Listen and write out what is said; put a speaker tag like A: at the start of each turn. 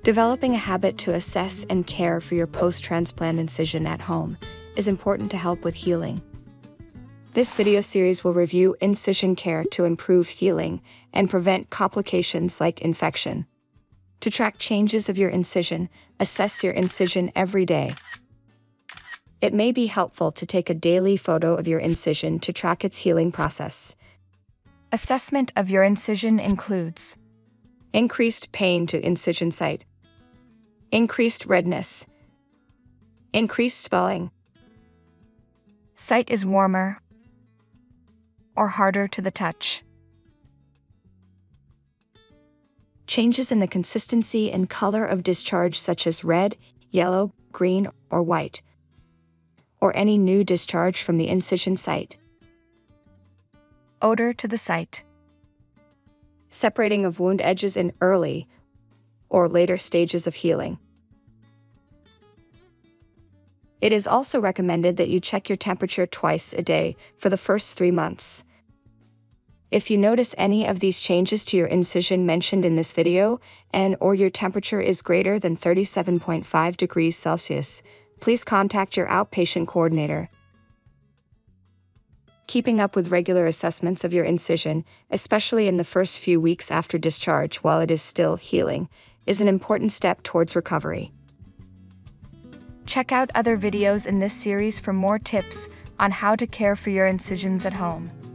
A: Developing a habit to assess and care for your post-transplant incision at home is important to help with healing. This video series will review incision care to improve healing and prevent complications like infection. To track changes of your incision, assess your incision every day. It may be helpful to take a daily photo of your incision to track its healing process. Assessment of your incision includes increased pain to incision site, increased redness, increased swelling, site is warmer or harder to the touch, changes in the consistency and color of discharge such as red, yellow, green, or white, or any new discharge from the incision site. Odor to the site. Separating of wound edges in early or later stages of healing. It is also recommended that you check your temperature twice a day for the first 3 months. If you notice any of these changes to your incision mentioned in this video, or your temperature is greater than 37.5 degrees Celsius, please contact your outpatient coordinator. Keeping up with regular assessments of your incision, especially in the first few weeks after discharge while it is still healing, is an important step towards recovery. Check out other videos in this series for more tips on how to care for your incisions at home.